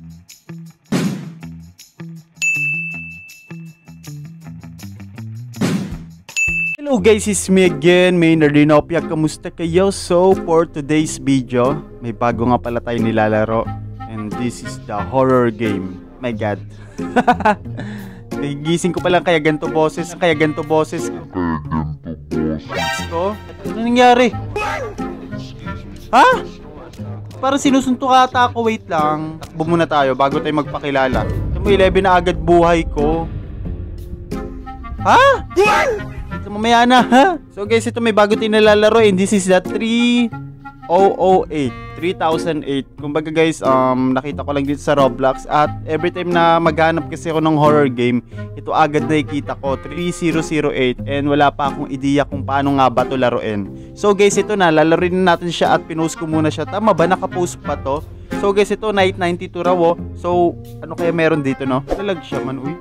Hello guys, it's me again, Maynard Dinopia. Kamusta kayo? So, for today's video, may bago nga pala tayo nilalaro. And this is the horror game. My God. Gising ko pa lang kaya ganito boses. Ko? Ano nangyari? Ha? Parang sinusuntok ata ako. Wait lang. Takbo muna tayo bago tayo magpakilala. Ito mo, 11 na agad buhay ko. Ha? Ito mamaya na, ha? So guys, ito may bago tayo nilalaro. And this is the 3008. Kumbaga guys, nakita ko lang dito sa Roblox. At every time na maghanap kasi ako ng horror game, ito agad nakikita ko 3008. And wala pa akong ideya kung paano nga ba ito laruin. So guys, ito na, lalaroin natin siya. At pinost ko muna siya. Tama ba? Nakapost pa to? So guys, ito night 92 raw. So ano kaya meron dito, no? Talag siya man, uy.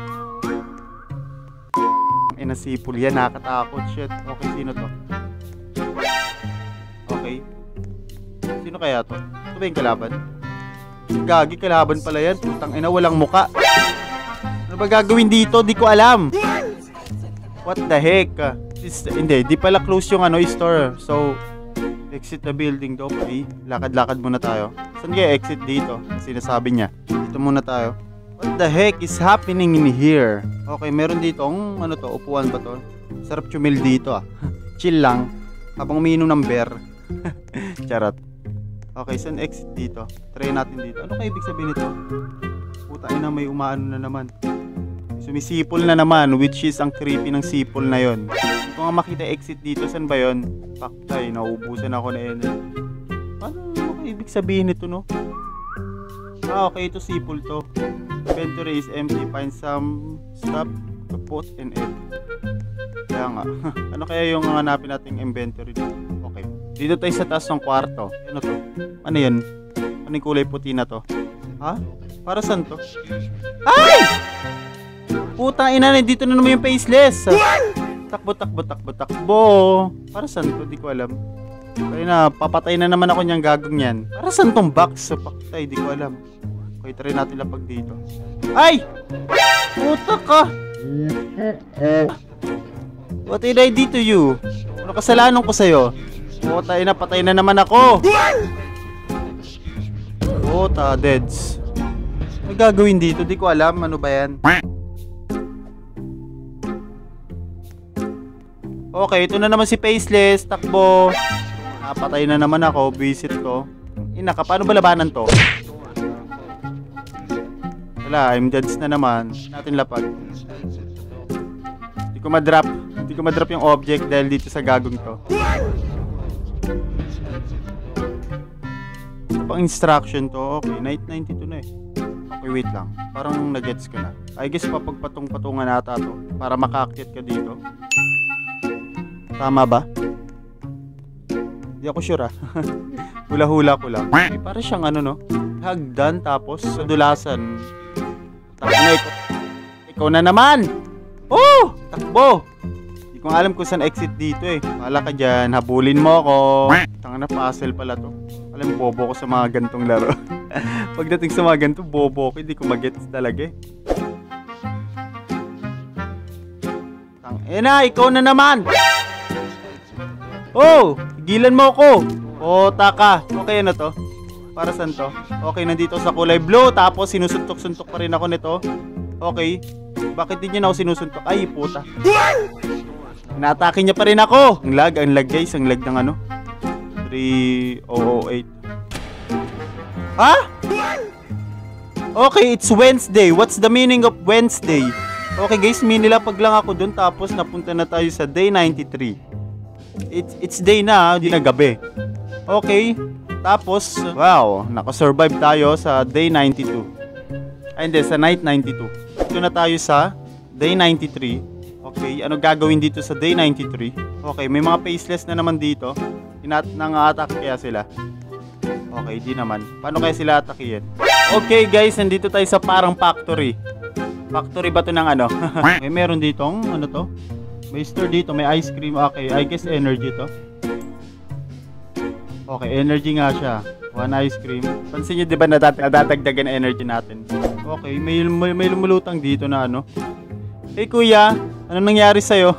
Nasipol yan, nakakatakot. Shit. Okay, sino to? Okay. Sino kaya to? Ito ba yung kalaban? Gagi, kalaban pala yan. Putang ina, walang muka. Ano ba gagawin dito? Di ko alam. What the heck? Hindi, di pala close yung store. So, exit the building daw. Okay, lakad-lakad muna tayo. Saan kaya exit dito? Sinasabi niya. Dito muna tayo. What the heck is happening in here? Okay, meron dito ano to, upuan ba to? Sarap chumil dito ah. Chill lang habang umiinom ng beer. Charot. Okay, saan exit dito? Try natin dito. Ano kaya ibig sabihin nito? Puta ina, may umaano na naman. Sumisipol na naman, which is ang creepy ng sipol na yon. Kung nga makita exit dito, saan ba yon? Paktay, nauubusan ako na energy. Ano kaya ibig sabihin nito, no? Ah, okay, ito sipol to. Inventory is empty. Find some stuff to put in it. Kaya nga. Ano kaya yung hanapin nating inventory dito? Okay. Dito tayo sa taas ng kwarto. Ano to? Ano yan? Ano yung kulay puti na to? Ha? Para saan to? Ay! Putang ina na. Dito na naman yung faceless. Takbo. Para saan to? Di ko alam. Kaya na, papatay na naman ako niyang gagong yan. Para saan tong box? Sa paktay, di ko alam. Okay, try natin lapag dito. Ay! Puta ka! What did I do to you? Ano kasalanan ko sa'yo? Puta, patay na naman ako! Puta, deads. Ano gagawin dito? Di ko alam. Ano ba yan? Okay, ito na naman si Faceless. Takbo. Napatay na naman ako. Visit ko. Ina ka, paano ba labanan to? Wala, I'm dead na naman. Natin lapag. Hindi ko ma-drop yung object dahil dito sa gagong to. Ano pang instruction to? Okay, night 92 na eh. Okay, wait lang. Parang nag-gets ko na. I guess papagpatong-patungan nata to para makaakyat ka dito. Tama ba? Hindi ako sure ah. Hula-hula ko lang. Okay, para siyang ano no? Hagdan tapos sadulasan. Ikaw na naman! Oh! Takbo! Hindi ko alam kung saan exit dito eh. Wala ka dyan, habulin mo ako. Tanga na, puzzle pala to. Alam, bobo ko sa mga gantong laro. Pagdating sa mga gantong, bobo ko. Hindi ko magets talaga eh. Tangina, ikaw na naman! Oh! Higilan mo ako! Oh, taka. Okay na to. Para saan to? Okay, nandito sa kulay blue. Tapos sinusuntok-suntok pa rin ako nito. Okay. Bakit din niya na ako sinusuntok? Ay, puta. Inaatake niya pa rin ako. Ang lag guys. Ang lag ng ano 3008. Ha? Okay, it's Wednesday. What's the meaning of Wednesday? Okay guys, minilapag lang ako dun. Tapos napunta na tayo sa day 93. It's day na, di na gabi. Okay. Tapos, wow, nakasurvive tayo sa day 92. Ay, hindi, sa night 92. Ito na tayo sa day 93. Okay, ano gagawin dito sa day 93? Okay, may mga faceless na naman dito. Nang-attack kaya sila? Okay, di naman. Paano kaya sila atakihin? Okay guys, nandito tayo sa parang factory. Factory ba to ng ano? May meron ditong, ano to? May store dito, may ice cream. Okay, I guess energy to. Okay, energy nga siya. One ice cream. Pansin nyo, di ba nadadagdagan ang energy natin? Okay, may lumulutang dito na ano. Hey kuya, ano nangyari sa'yo?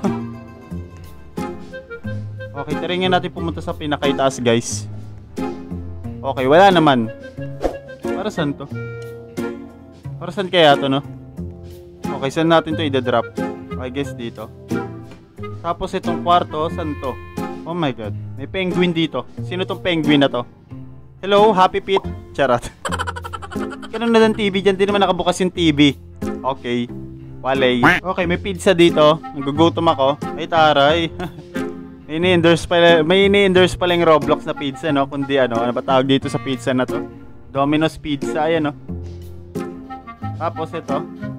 Okay, try nga natin pumunta sa pinakaitaas, guys. Okay, wala naman. Para saan to? Para saan kaya to, no? Okay, saan natin to i-drop? I guess dito. Tapos itong kwarto, saan to? Oh my god, may penguin dito. Sino tong penguin na to? Hello, Happy Pete. Charot. Ganun na ng TV dyan, di naman nakabukas yung TV. Okay, walay. Okay, may pizza dito. Nagugutom ako. Ay taray. May ini-endorse pala yung Roblox na pizza, no? Kundi ano ba tawag dito sa pizza na to? Domino's Pizza, ayan, no? Tapos ito.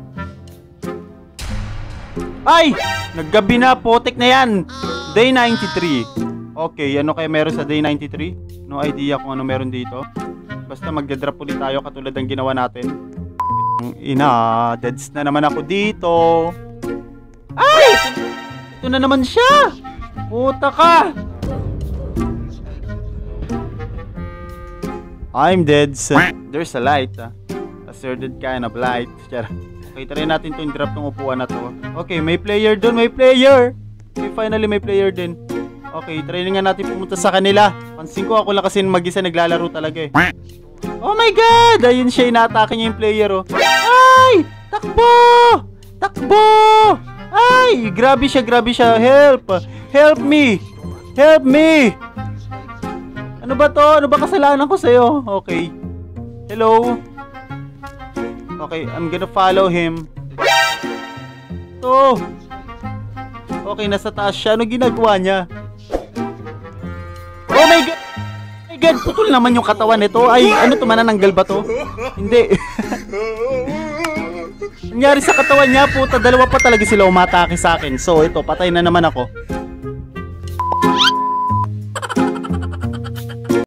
Ay! Naggabi na, putik na yan! Day 93. Okay, ano kaya meron sa day 93? No idea kung ano meron dito. Basta magdadrop ulit tayo katulad ng ginawa natin. Deads na naman ako dito. Ay! Ito na naman siya! Puta ka! I'm dead. There's a light. A certain kind of light. Okay, try natin to drop tong upuan na to. Okay, may player doon. May player! Okay, finally may player din. Okay, try nga natin pumunta sa kanila. Pansin ko ako lang kasi mag-isa naglalaro talaga eh. Oh my god! Ayun siya, inaatake niya yung player oh. Ay! Takbo! Takbo! Ay! Grabe siya, grabe siya. Help! Help me! Help me! Ano ba to? Ano ba kasalanan ko sa'yo? Okay. Hello? Okay, I'm gonna follow him. To! Okay, nasa taas siya. Ano ginagawa niya? Oh my god! Oh my god! Putol naman yung katawan nito. Ay, ano to? Manananggal ba to? Hindi. Nangyari sa katawan niya, puta. Dalawa pa talaga sila umatake sa akin. So, ito, patay na naman ako.